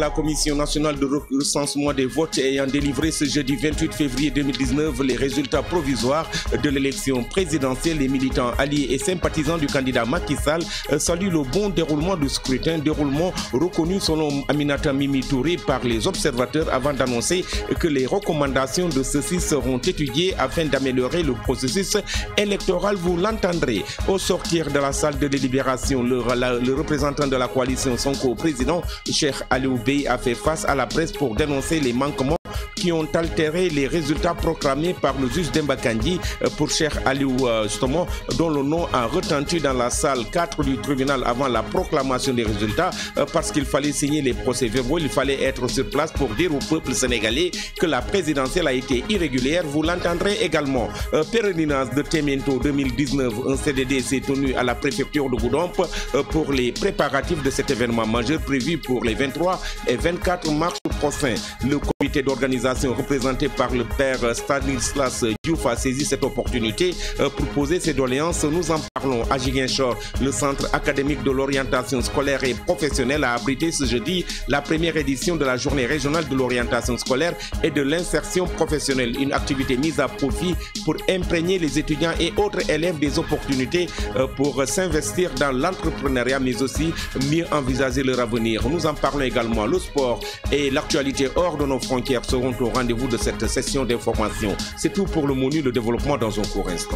La Commission nationale de recensement des votes ayant délivré ce jeudi 28 février 2019 les résultats provisoires de l'élection présidentielle, les militants alliés et sympathisants du candidat Macky Sall saluent le bon déroulement du scrutin, déroulement reconnu selon Aminata Mimi Touré par les observateurs avant d'annoncer que les recommandations de ceux-ci seront étudiées afin d'améliorer le processus électoral. Vous l'entendrez. Au sortir de la salle de délibération, le représentant de la coalition Sonko, président Cheikh Aliou Bey, a fait face à la presse pour dénoncer les manquements qui ont altéré les résultats proclamés par le juge Demba Kandji pour Cheikh Aliou, justement, dont le nom a retenti dans la salle 4 du tribunal avant la proclamation des résultats, parce qu'il fallait signer les procès-verbaux, il fallait être sur place pour dire au peuple sénégalais que la présidentielle a été irrégulière. Vous l'entendrez également. Péréninage de Temento 2019, un CDD s'est tenu à la préfecture de Goudomp pour les préparatifs de cet événement majeur prévu pour les 23 et 24 mars prochains. Le comité d'organisation représenté par le père Stanislas Diouf a saisi cette opportunité pour poser ses doléances. Nous en parlons à Ziguinchor. Le centre académique de l'orientation scolaire et professionnelle a abrité ce jeudi la première édition de la journée régionale de l'orientation scolaire et de l'insertion professionnelle, une activité mise à profit pour imprégner les étudiants et autres élèves des opportunités pour s'investir dans l'entrepreneuriat, mais aussi mieux envisager leur avenir. Nous en parlons également. Le sport et l'actualité hors de nos frontières seront au rendez-vous de cette session d'information. C'est tout pour le menu, le développement dans un court instant.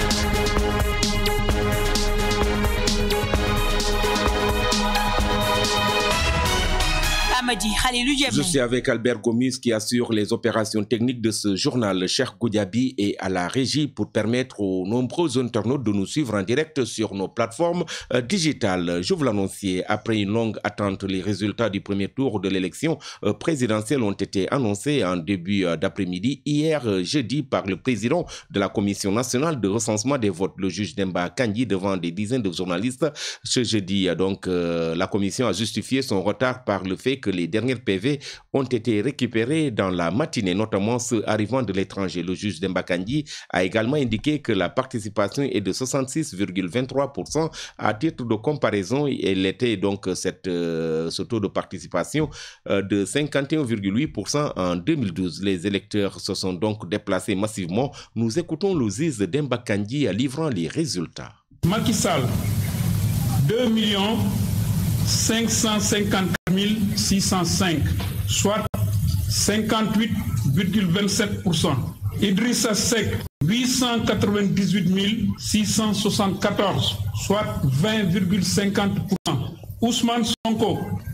Je suis avec Albert Gomis qui assure les opérations techniques de ce journal. Cheikh Goudiaby est à la régie pour permettre aux nombreux internautes de nous suivre en direct sur nos plateformes digitales. Je vous l'annonçais, après une longue attente, les résultats du premier tour de l'élection présidentielle ont été annoncés en début d'après-midi, hier jeudi, par le président de la Commission nationale de recensement des votes, le juge Demba Kandji, devant des dizaines de journalistes. Ce jeudi, donc, la commission a justifié son retard par le fait que les dernières PV ont été récupérés dans la matinée, notamment ceux arrivant de l'étranger. Le juge Demba Kandji a également indiqué que la participation est de 66,23%. À titre de comparaison, elle était donc ce taux de participation de 51,8% en 2012. Les électeurs se sont donc déplacés massivement. Nous écoutons le juge Demba Kandji livrant les résultats. Macky Sall, 2 554 605, soit 58,27%. Idrissa Seck, 898 674, soit 20,50%. Ousmane Sonko,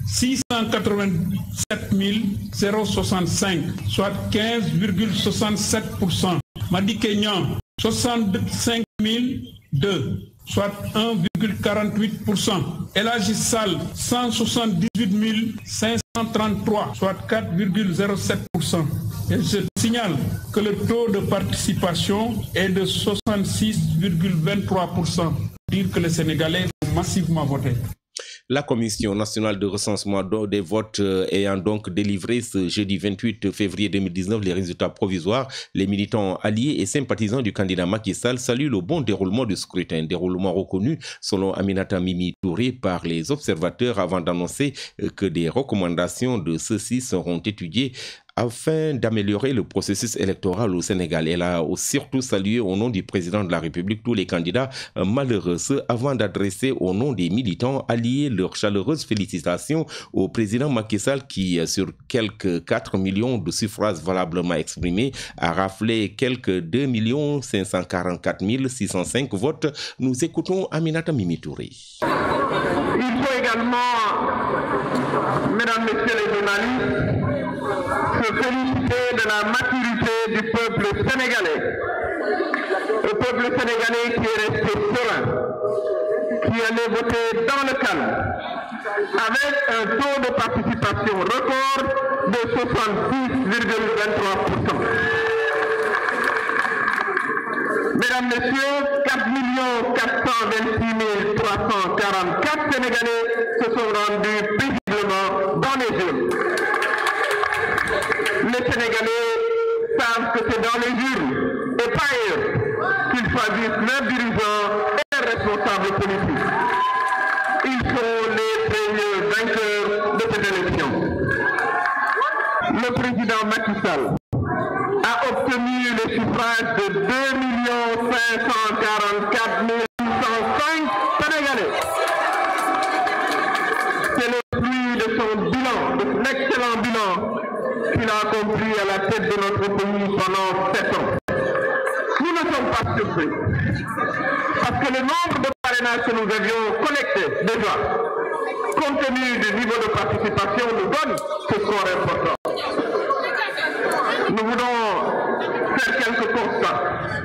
687 065, soit 15,67%. Madické Niang, 65 002, soit 1,48%. El Hadji Sall, 178 533, soit 4,07%. Et je signale que le taux de participation est de 66,23%. Dire que les Sénégalais ont massivement voté. La Commission nationale de recensement des votes ayant donc délivré ce jeudi 28 février 2019 les résultats provisoires, les militants alliés et sympathisants du candidat Macky Sall saluent le bon déroulement du scrutin, déroulement reconnu selon Aminata Mimi Touré par les observateurs avant d'annoncer que des recommandations de ceux-ci seront étudiées afin d'améliorer le processus électoral au Sénégal. Elle a surtout salué au nom du président de la République tous les candidats malheureux avant d'adresser au nom des militants alliés leurs chaleureuses félicitations au président Macky Sall qui, sur quelques 4 millions de suffrages valablement exprimés, a raflé quelques 2 544 605 votes. Nous écoutons Aminata Mimi Touré. Il faut également, mesdames, messieurs les journalistes, se féliciter de la maturité du peuple sénégalais. Le peuple sénégalais qui est resté serein, qui allait voter dans le calme, avec un taux de participation record de 66,23%. Mesdames, Messieurs, 4 426 344 Sénégalais se sont rendus paisiblement dans les urnes. Les Sénégalais savent que c'est dans les urnes et pas ailleurs qu'ils choisissent leurs dirigeants et leurs responsables politiques. Ils sont les premiers vainqueurs de cette élection. Sall a obtenu le suffrage de 2 544 805 Sénégalais. C'est le fruit de son bilan, de son excellent bilan qu'il a accompli à la tête de notre pays pendant 7 ans. Nous ne sommes pas surpris, parce que le nombre de parrainages que nous avions collectés déjà, compte tenu du niveau de participation, nous donne ce score important. Nous voulons faire quelques constats.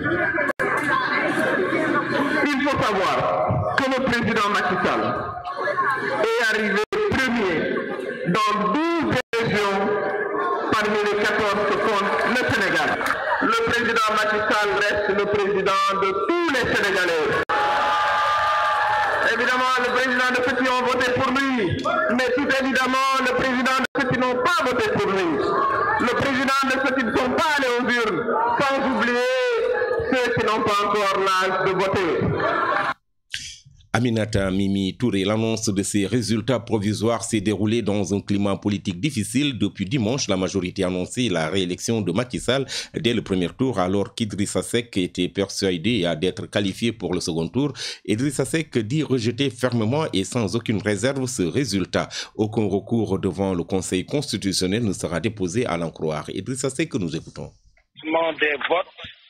Il faut savoir que le président Macky Sall est arrivé premier dans 12 régions parmi les 14 que compte le Sénégal. Le président Macky Sall reste le président de tous les Sénégalais. Évidemment, le président de ceux qui ont voté pour lui, mais tout évidemment, le président de ceux qui n'ont pas voté pour lui. Le président de ceux qui ne sont pas allés aux urnes, sans oublier ceux qui n'ont pas encore l'âge de voter. Aminata Mimi Touré, l'annonce de ces résultats provisoires s'est déroulée dans un climat politique difficile. Depuis dimanche, la majorité a annoncé la réélection de Macky Sall dès le premier tour, alors qu'Idrissa Seck était persuadé d'être qualifié pour le second tour. Idrissa Seck dit rejeter fermement et sans aucune réserve ce résultat. Aucun recours devant le Conseil constitutionnel ne sera déposé à l'en croire. Idrissa Seck, nous écoutons. Des votes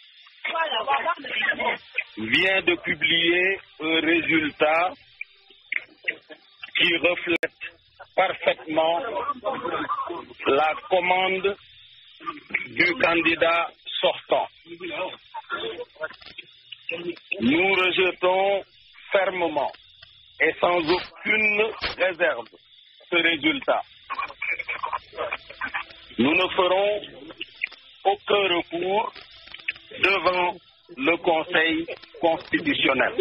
vient de publier un résultat qui reflète parfaitement la commande du candidat sortant. Nous rejetons fermement et sans aucune réserve ce résultat. Nous ne ferons aucun recours devant le Conseil constitutionnel.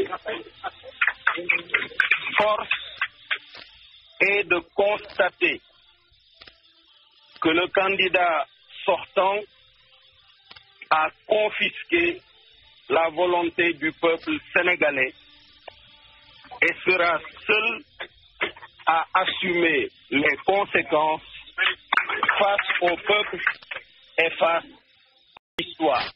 Force est de constater que le candidat sortant a confisqué la volonté du peuple sénégalais et sera seul à assumer les conséquences face au peuple et face à l'histoire.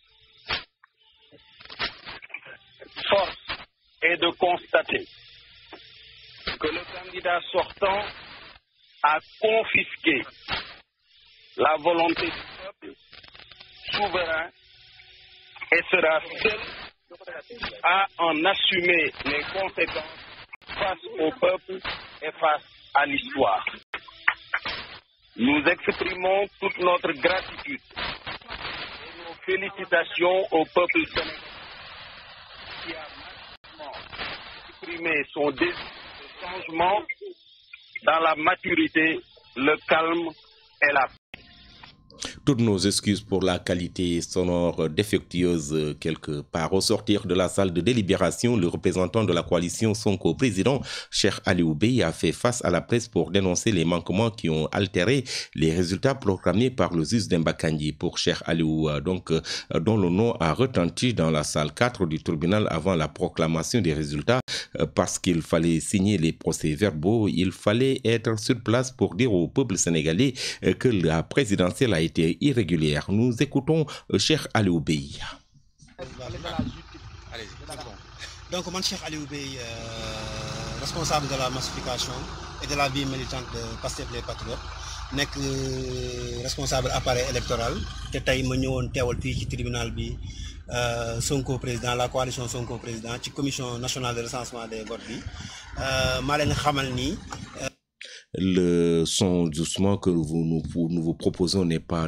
Force est de constater que le candidat sortant a confisqué la volonté du peuple souverain et sera seul à en assumer les conséquences face au peuple et face à l'histoire. Nous exprimons toute notre gratitude et nos félicitations au peuple sénégalais qui a massivement exprimé son désir de changement dans la maturité, le calme et la paix. Toutes nos excuses pour la qualité sonore défectueuse quelque part. Au sortir de la salle de délibération, le représentant de la coalition Sonko président, Cheikh Aliou Bey, a fait face à la presse pour dénoncer les manquements qui ont altéré les résultats proclamés par le juge Demba Kandji. Pour Cheikh Aliou, dont le nom a retenti dans la salle 4 du tribunal avant la proclamation des résultats, parce qu'il fallait signer les procès-verbaux, il fallait être sur place pour dire au peuple sénégalais que la présidentielle a été irrégulière. Nous écoutons Cheikh Aliou Bey. Donc, moi, Cheikh Aliou Bey, responsable de la massification et de la vie militante de Pastef les Patriotes, nek responsable appareil électoral, te tay ma ñëwoon téwal fi ci tribunal bi Sonko président, la coalition Sonko président, ci commission nationale de recensement des votes bi ma leen xamal ni le son doucement que nous vous proposons n'est pas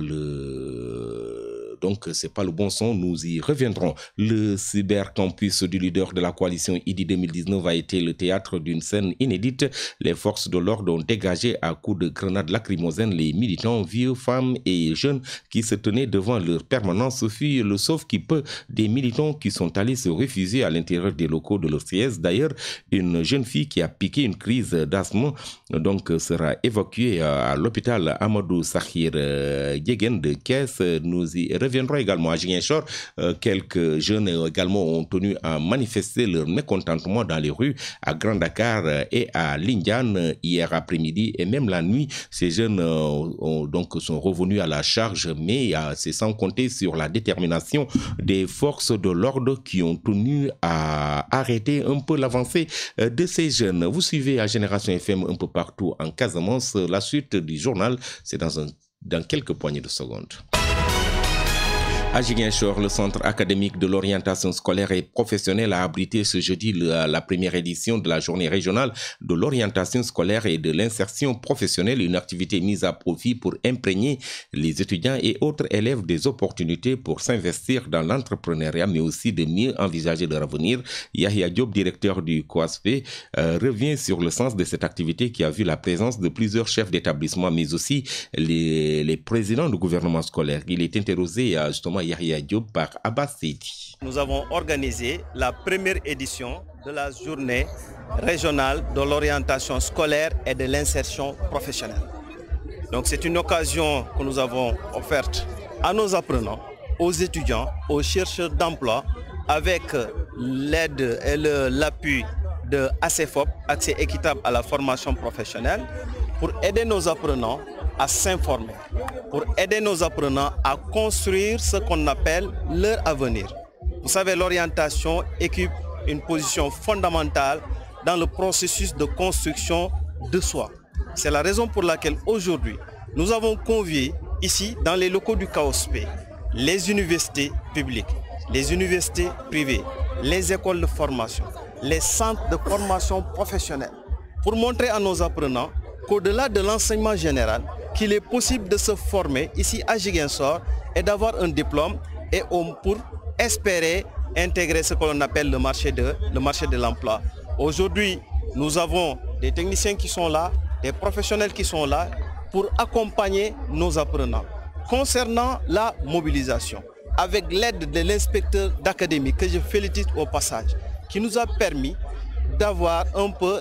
donc c'est pas le bon son, nous y reviendrons. Le cybercampus du leader de la coalition IDI 2019 a été le théâtre d'une scène inédite. Les forces de l'ordre ont dégagé à coups de grenades lacrymogènes les militants, vieux, femmes et jeunes qui se tenaient devant leur permanence. Ce fut le sauve-qui-peut des militants qui sont allés se réfugier à l'intérieur des locaux de leur siège. D'ailleurs, une jeune fille qui a piqué une crise d'asthme donc sera évacuée à l'hôpital Amadou Sakhir Diéguène de Thiès. Nous y reviendrons. reviendrons également à Ziguinchor. Quelques jeunes également ont tenu à manifester leur mécontentement dans les rues à Grand Dakar et à Lindiane hier après-midi et même la nuit. Ces jeunes sont revenus à la charge, mais c'est sans compter sur la détermination des forces de l'ordre qui ont tenu à arrêter un peu l'avancée de ces jeunes. Vous suivez à Génération FM un peu partout en Casamance. La suite du journal, c'est dans quelques poignées de secondes. À Ziguinchor, le centre académique de l'orientation scolaire et professionnelle a abrité ce jeudi la première édition de la journée régionale de l'orientation scolaire et de l'insertion professionnelle, une activité mise à profit pour imprégner les étudiants et autres élèves des opportunités pour s'investir dans l'entrepreneuriat, mais aussi de mieux envisager leur avenir. Yahya Diop, directeur du COASP, revient sur le sens de cette activité qui a vu la présence de plusieurs chefs d'établissement, mais aussi les présidents du gouvernement scolaire. Il est interrogé justement Yahya Diop par Abbas Seydi. Nous avons organisé la première édition de la journée régionale de l'orientation scolaire et de l'insertion professionnelle. Donc c'est une occasion que nous avons offerte à nos apprenants, aux étudiants, aux chercheurs d'emploi, avec l'aide et l'appui de ACFOP, Accès équitable à la formation professionnelle, pour aider nos apprenants à s'informer, pour aider nos apprenants à construire ce qu'on appelle leur avenir. Vous savez, l'orientation occupe une position fondamentale dans le processus de construction de soi. C'est la raison pour laquelle aujourd'hui, nous avons convié ici, dans les locaux du COASP, les universités publiques, les universités privées, les écoles de formation, les centres de formation professionnelle, pour montrer à nos apprenants qu'au-delà de l'enseignement général, qu'il est possible de se former ici à Ziguinchor et d'avoir un diplôme et pour espérer intégrer ce que l'on appelle le marché de l'emploi. Aujourd'hui, nous avons des techniciens qui sont là, des professionnels qui sont là pour accompagner nos apprenants. Concernant la mobilisation, avec l'aide de l'inspecteur d'académie, que je félicite au passage, qui nous a permis d'avoir un peu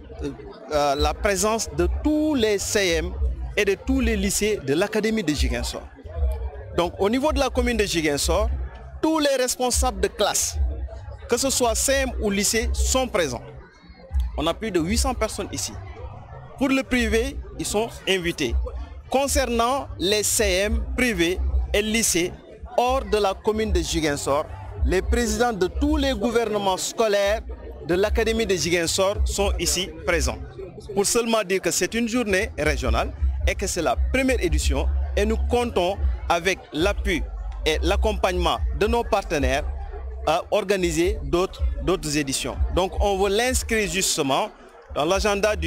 la présence de tous les CM et de tous les lycées de l'académie de Ziguinchor. Donc au niveau de la commune de Ziguinchor, tous les responsables de classe, que ce soit CM ou lycée, sont présents. On a plus de 800 personnes ici. Pour le privé, ils sont invités. Concernant les CM privés et lycées hors de la commune de Ziguinchor, les présidents de tous les gouvernements scolaires de l'académie de Ziguinchor sont ici présents. Pour seulement dire que c'est une journée régionale et que c'est la première édition et nous comptons avec l'appui et l'accompagnement de nos partenaires à organiser d'autres éditions. Donc on veut l'inscrire justement dans l'agenda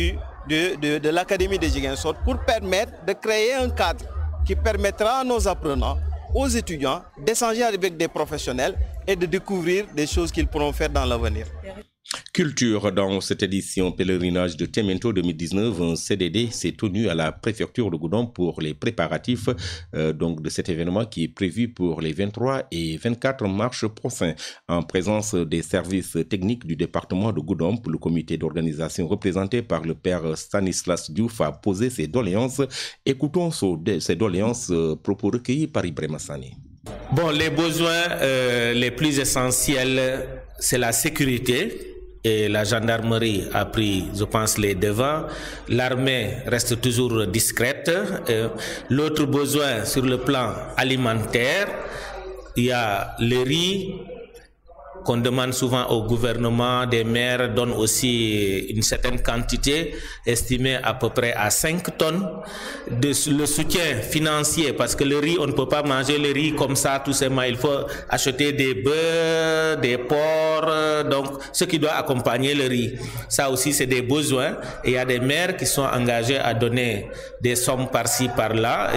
de l'académie de Ziguinchor pour permettre de créer un cadre qui permettra à nos apprenants, aux étudiants, d'échanger avec des professionnels et de découvrir des choses qu'ils pourront faire dans l'avenir. Culture, dans cette édition pèlerinage de Temento 2019, un CDD s'est tenu à la préfecture de Goudomp pour les préparatifs de cet événement qui est prévu pour les 23 et 24 mars prochains. En présence des services techniques du département de Goudomp, le comité d'organisation représenté par le père Stanislas Diouf a posé ses doléances. Écoutons ces doléances, propos recueillis par Ibrahima Sani. Bon, les besoins les plus essentiels, c'est la sécurité. Et la gendarmerie a pris, je pense, les devants. L'armée reste toujours discrète. L'autre besoin sur le plan alimentaire, il y a le riz qu'on demande souvent au gouvernement. Des maires donnent aussi une certaine quantité, estimée à peu près à 5 tonnes. Le soutien financier, parce que le riz, on ne peut pas manger le riz comme ça tout simplement. Il faut acheter des bœufs, des porcs, donc ce qui doit accompagner le riz. Ça aussi, c'est des besoins. Et il y a des maires qui sont engagés à donner des sommes par-ci, par-là.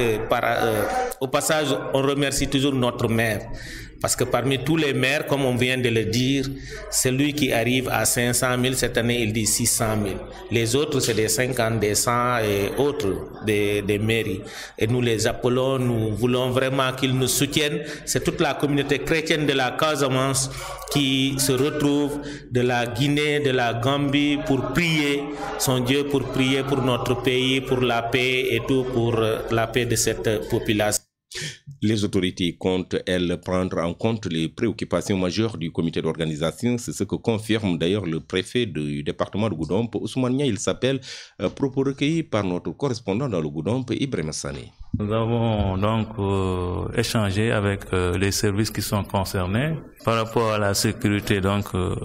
Au passage, on remercie toujours notre maire. Parce que parmi tous les maires, comme on vient de le dire, celui qui arrive à 500 000, cette année, il dit 600 000. Les autres, c'est des 50, des 100 et autres, des mairies. Et nous les appelons, nous voulons vraiment qu'ils nous soutiennent. C'est toute la communauté chrétienne de la Casamance qui se retrouve de la Guinée, de la Gambie, pour prier son Dieu, pour prier pour notre pays, pour la paix et tout, pour la paix de cette population. Les autorités comptent, elles, prendre en compte les préoccupations majeures du comité d'organisation. C'est ce que confirme d'ailleurs le préfet du département de Goudomp. Ousmane Nia, il s'appelle, propos recueillis par notre correspondant dans le Goudomp, Ibrahima Sané. Nous avons donc échangé avec les services qui sont concernés par rapport à la sécurité. Donc,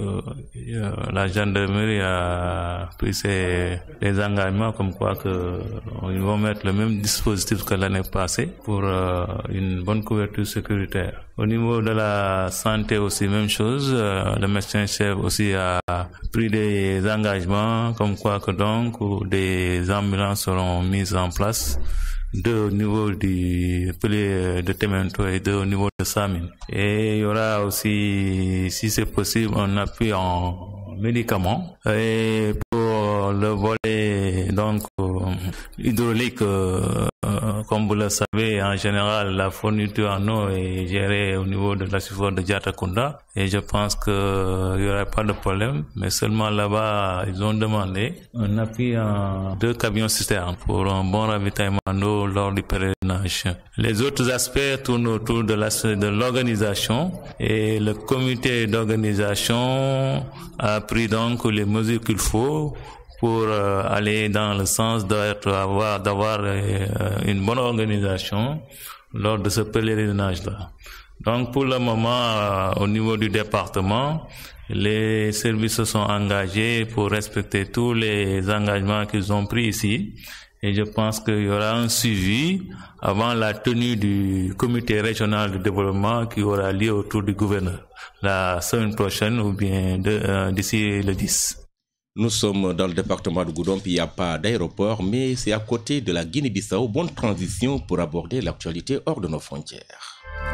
la gendarmerie a pris les engagements comme quoi ils vont mettre le même dispositif que l'année passée pour une bonne couverture sécuritaire. Au niveau de la santé aussi, même chose. Le médecin-chef aussi a pris des engagements comme quoi que donc des ambulances seront mises en place. 2 au niveau du Pelé de Temento et 2 au niveau de Samine. Et il y aura aussi, si c'est possible, un appui en médicaments. Et pour le volet donc hydraulique, comme vous le savez, en général, la fourniture en eau est gérée au niveau de la Sufor de Diatakunda. Et je pense qu'il n'y aura pas de problème. Mais seulement là-bas, ils ont demandé un appui en 2 camions cisternes pour un bon ravitaillement d'eau lors du pèlerinage. Les autres aspects tournent autour de l'organisation. Et le comité d'organisation a pris donc les mesures qu'il faut pour aller dans le sens d'avoir une bonne organisation lors de ce pèlerinage-là. Donc pour le moment, au niveau du département, les services se sont engagés pour respecter tous les engagements qu'ils ont pris ici. Et je pense qu'il y aura un suivi avant la tenue du comité régional de développement qui aura lieu autour du gouverneur la semaine prochaine ou bien d'ici le 10. Nous sommes dans le département de Goudomp, il n'y a pas d'aéroport, mais c'est à côté de la Guinée-Bissau. Bonne transition pour aborder l'actualité hors de nos frontières.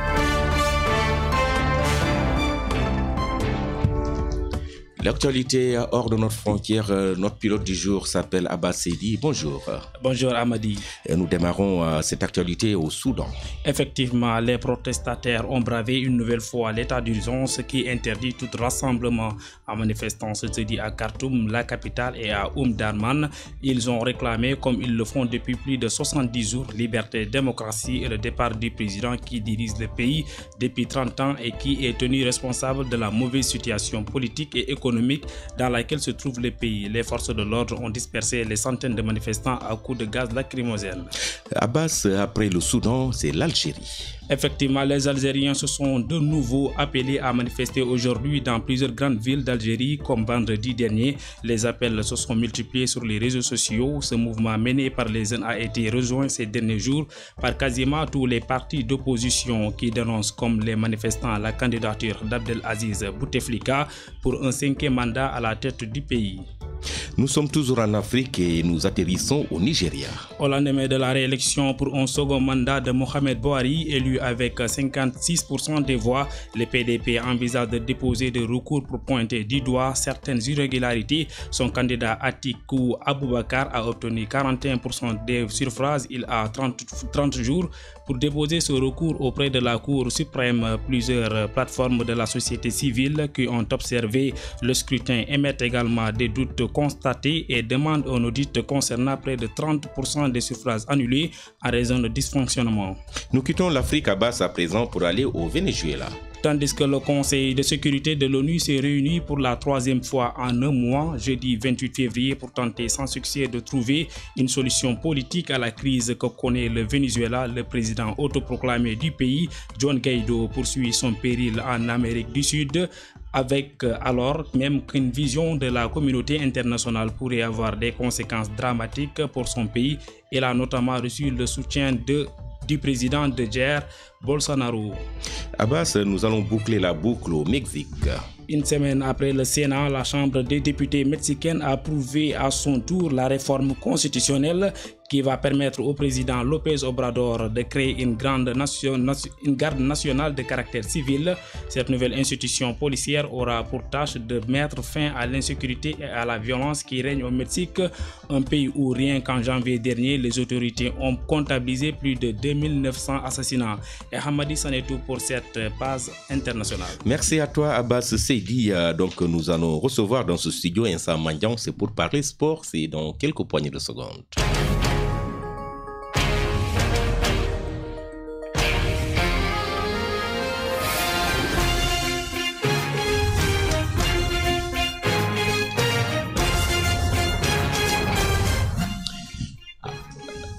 L'actualité hors de notre frontière, notre pilote du jour s'appelle Abbas Seydi. Bonjour. Bonjour Amadi. Et nous démarrons cette actualité au Soudan. Effectivement, les protestataires ont bravé une nouvelle fois l'état d'urgence qui interdit tout rassemblement en manifestant ce jeudi à Khartoum, la capitale, et à Darman. Ils ont réclamé, comme ils le font depuis plus de 70 jours, liberté, démocratie et le départ du président qui dirige le pays depuis 30 ans et qui est tenu responsable de la mauvaise situation politique et économique dans laquelle se trouve le pays. Les forces de l'ordre ont dispersé les centaines de manifestants à coups de gaz lacrymogène. Abbas, après le Soudan, c'est l'Algérie. Effectivement, les Algériens se sont de nouveau appelés à manifester aujourd'hui dans plusieurs grandes villes d'Algérie comme vendredi dernier. Les appels se sont multipliés sur les réseaux sociaux. Ce mouvement mené par les jeunes a été rejoint ces derniers jours par quasiment tous les partis d'opposition qui dénoncent comme les manifestants la candidature d'Abdelaziz Bouteflika pour un 5e mandat à la tête du pays. Nous sommes toujours en Afrique et nous atterrissons au Nigeria. Au lendemain de la réélection pour un second mandat de Mohamed Bouhari, élu avec 56% des voix, le PDP envisage de déposer des recours pour pointer du doigt certaines irrégularités. Son candidat Atikou Abubakar a obtenu 41% des suffrages. Il a 30 jours pour déposer ce recours auprès de la Cour suprême. Plusieurs plateformes de la société civile qui ont observé le scrutin émettent également des doutes constatés et demandent un audit concernant près de 30% des suffrages annulés en raison de dysfonctionnement. Nous quittons l'Afrique à basse à présent pour aller au Venezuela. Tandis que le Conseil de sécurité de l'ONU s'est réuni pour la 3e fois en un mois, jeudi 28 février, pour tenter sans succès de trouver une solution politique à la crise que connaît le Venezuela. Le président autoproclamé du pays, Juan Guaido, poursuit son péril en Amérique du Sud, avec alors même qu'une vision de la communauté internationale pourrait avoir des conséquences dramatiques pour son pays. Il a notamment reçu le soutien du président de Jair Bolsonaro. Abbas, nous allons boucler la boucle au Mexique. Une semaine après le Sénat, la Chambre des députés mexicaine a approuvé à son tour la réforme constitutionnelle qui va permettre au président López Obrador de créer une garde nationale de caractère civil. Cette nouvelle institution policière aura pour tâche de mettre fin à l'insécurité et à la violence qui règne au Mexique, un pays où rien qu'en janvier dernier, les autorités ont comptabilisé plus de 2900 assassinats. Et Hamadi, c'en est tout pour cette base internationale. Merci à toi Abbas Seydi. Donc nous allons recevoir dans ce studio Insa Mandian, c'est pour parler sport, c'est dans quelques poignées de secondes.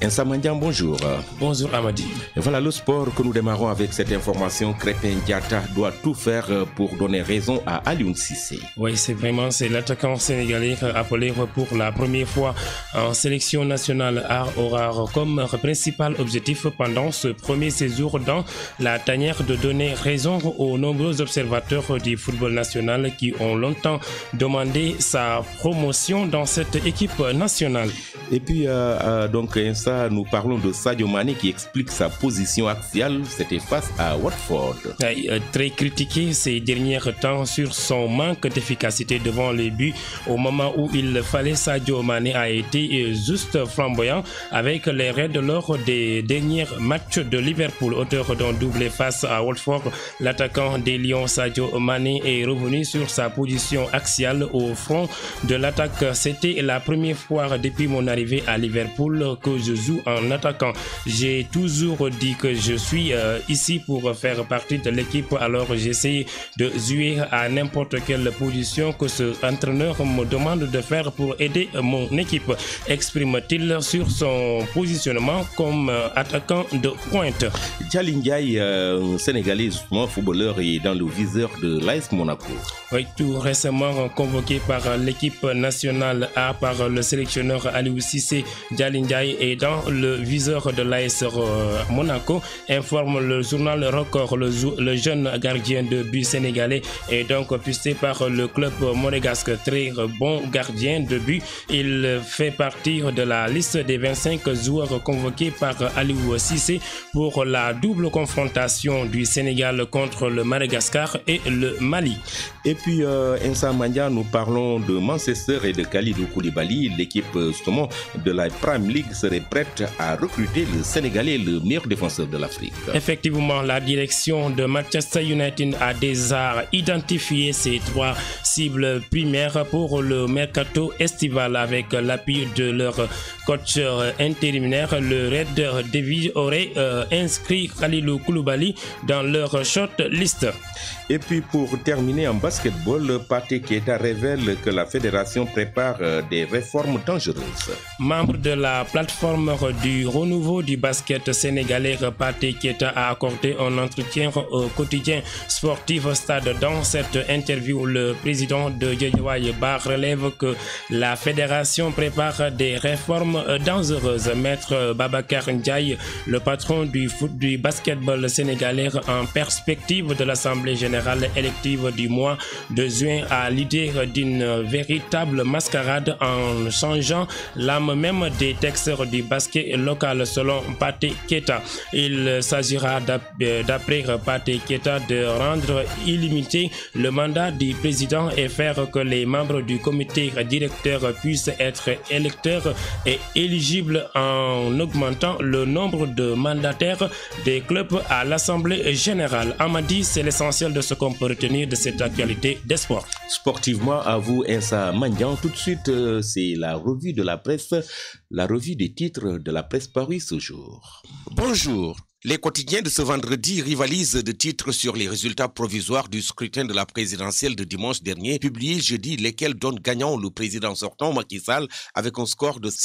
Insa Mandian, bonjour. Bonjour Amadi. Et voilà le sport que nous démarrons avec cette information. Krépin Diatta doit tout faire pour donner raison à Aliou Cissé. Oui, c'est l'attaquant sénégalais appelé pour la première fois en sélection nationale aura comme principal objectif pendant ce premier séjour dans la tanière de donner raison aux nombreux observateurs du football national qui ont longtemps demandé sa promotion dans cette équipe nationale. Et puis donc Insa, nous parlons de Sadio Mané qui explique sa position axiale, c'était face à Watford. Très critiqué ces derniers temps sur son manque d'efficacité devant les buts au moment où il fallait, Sadio Mané a été juste flamboyant avec les raids lors des derniers matchs de Liverpool. Auteur d'un doublé face à Watford, l'attaquant des Lions Sadio Mané est revenu sur sa position axiale au front de l'attaque. C'était la première fois depuis mon arrivée à Liverpool que je joue en attaquant. J'ai toujours dit que je suis ici pour faire partie de l'équipe, alors j'essaie de jouer à n'importe quelle position que ce entraîneur me demande de faire pour aider mon équipe, exprime-t-il sur son positionnement comme attaquant de pointe. Djali Ndiaye, un Sénégalais justement footballeur, est dans le viseur de l'AS Monaco. Oui, tout récemment convoqué par l'équipe nationale A par le sélectionneur Aliou Cissé, Djali Ndiaye est dans le viseur de l'AS Monaco, informe le journal Record. Le jeune gardien de but sénégalais est donc pisté par le club monégasque. Très bon gardien de but, il fait partie de la liste des 25 joueurs convoqués par Aliou Cissé pour la double confrontation du Sénégal contre le Madagascar et le Mali. Et puis Insa Mandian, nous parlons de Manchester et de Kalidou Koulibaly. L'équipe justement de la Prime League serait prête à recruter le Sénégalais, le meilleur défenseur de l'Afrique. Effectivement, la direction de Manchester United a déjà identifié ces trois cibles primaires pour le mercato estival. Avec l'appui de leur coach intérimaire, le Red Devils aurait inscrit Kalidou Koulibaly dans leur short list. Et puis pour terminer en basketball, Pathé Keita révèle que la fédération prépare des réformes dangereuses. Membre de la plateforme du renouveau du basket sénégalais, Pathé Keita a accordé un entretien au quotidien sportif Stade. Dans cette interview, le président de Guédiawaye relève que la fédération prépare des réformes dangereuses. Maître Babacar Ndiaye, le patron du basketball sénégalais en perspective de l'Assemblée générale élective du mois de juin, a l'idée d'une véritable mascarade en changeant l'âme même des textes du basket local selon Pathé Keita. Il s'agira d'après Pathé Keita de rendre illimité le mandat du président et faire que les membres du comité directeur puissent être électeurs et éligibles en augmentant le nombre de mandataires des clubs à l'Assemblée générale. Amadi, c'est l'essentiel de ce qu'on peut retenir de cette actualité des sports. Sportivement, à vous Insa Mandian. Tout de suite, c'est la revue de la presse, la revue des titres de la presse parue ce jour. Bonjour. Les quotidiens de ce vendredi rivalisent de titres sur les résultats provisoires du scrutin de la présidentielle de dimanche dernier, publié jeudi, lesquels donnent gagnant le président sortant Macky Sall avec un score de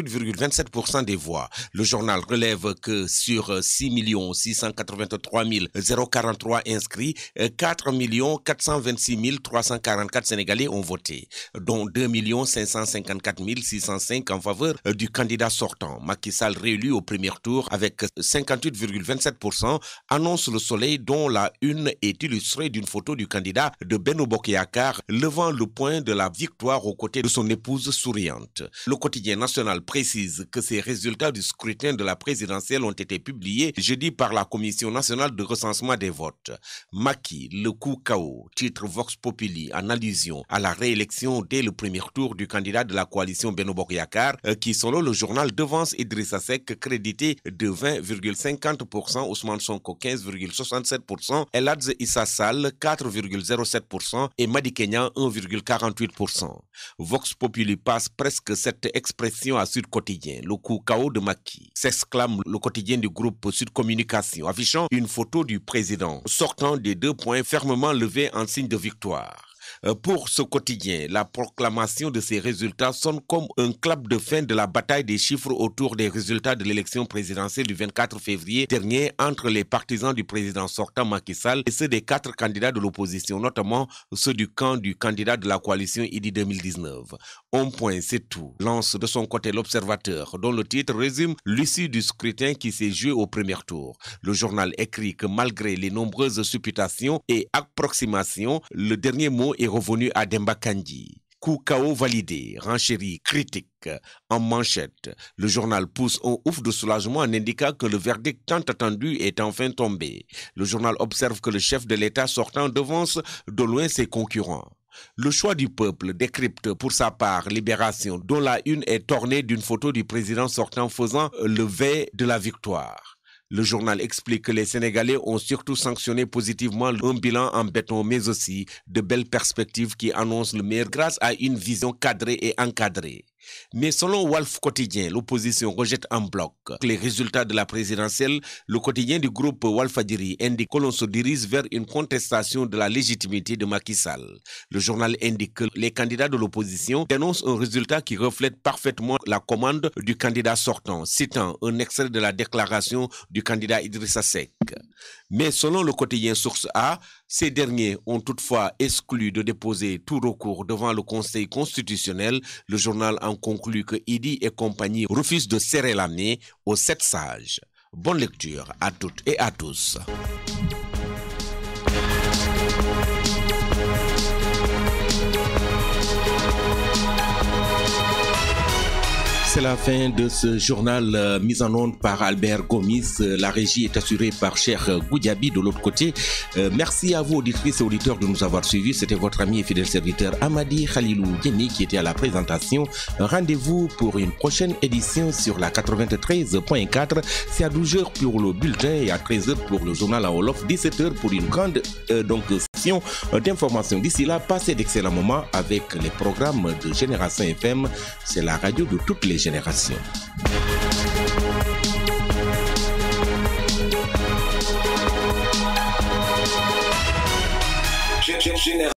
58,27% des voix. Le journal relève que sur 6 683 043 inscrits, 4 426 344 Sénégalais ont voté, dont 2 554 605 en faveur du candidat sortant. Macky Sall réélu au premier tour avec 58,27%, annonce Le Soleil, dont la une est illustrée d'une photo du candidat de Benno Bokk Yakaar levant le poing de la victoire aux côtés de son épouse souriante. Le quotidien national précise que ces résultats du scrutin de la présidentielle ont été publiés jeudi par la Commission nationale de recensement des votes. Macky, le coup KO, titre Vox Populi en allusion à la réélection dès le premier tour du candidat de la coalition Benno Bokk Yakaar qui, selon le journal, devance Idrissa Seck crédité de 20,50%, Ousmane Sonko 15,67%, El Hadj Issa Sall 4,07% et Madické Niang 1,48%. Vox Populi passe presque cette expression à Sud Quotidien, le coup KO de Macky, s'exclame le quotidien du groupe Sud Communication, affichant une photo du président sortant des 2 poings fermement levés en signe de victoire. Pour ce quotidien, la proclamation de ces résultats sonne comme un clap de fin de la bataille des chiffres autour des résultats de l'élection présidentielle du 24 février dernier entre les partisans du président sortant Macky Sall et ceux des 4 candidats de l'opposition, notamment ceux du camp du candidat de la coalition IDI 2019. Un point, c'est tout, lance de son côté l'Observateur, dont le titre résume l'issue du scrutin qui s'est joué au premier tour. Le journal écrit que malgré les nombreuses supputations et approximations, le dernier mot est revenu à Demba Kandji. Coup KO validé, renchérie, critique. En manchette, le journal pousse un ouf de soulagement en indiquant que le verdict tant attendu est enfin tombé. Le journal observe que le chef de l'État sortant devance de loin ses concurrents. Le choix du peuple décrypte pour sa part Libération, dont la une est ornée d'une photo du président sortant faisant le V de la victoire. Le journal explique que les Sénégalais ont surtout sanctionné positivement un bilan en béton, mais aussi de belles perspectives qui annoncent le meilleur grâce à une vision cadrée et encadrée. Mais selon Walf Quotidien, l'opposition rejette en bloc les résultats de la présidentielle. Le quotidien du groupe Walfadjri indique que l'on se dirige vers une contestation de la légitimité de Macky Sall. Le journal indique que les candidats de l'opposition dénoncent un résultat qui reflète parfaitement la commande du candidat sortant, citant un extrait de la déclaration du candidat Idrissa Seck. Mais selon le quotidien Source A, ces derniers ont toutefois exclu de déposer tout recours devant le Conseil constitutionnel. Le journal en conclut que Idi et compagnie refusent de serrer la main aux 7 sages. Bonne lecture à toutes et à tous. C'est la fin de ce journal mis en onde par Albert Gomis. La régie est assurée par Cheikh Goudiaby de l'autre côté. Merci à vous, auditrices et auditeurs, de nous avoir suivis. C'était votre ami et fidèle serviteur Amadi Khalilou Dieni qui était à la présentation. Rendez-vous pour une prochaine édition sur la 93.4. C'est à 12h pour le bulletin et à 13h pour le journal en Wolof, 17h pour une grande session d'information. D'ici là, passez d'excellents moments avec les programmes de Génération FM. C'est la radio de toutes les générations.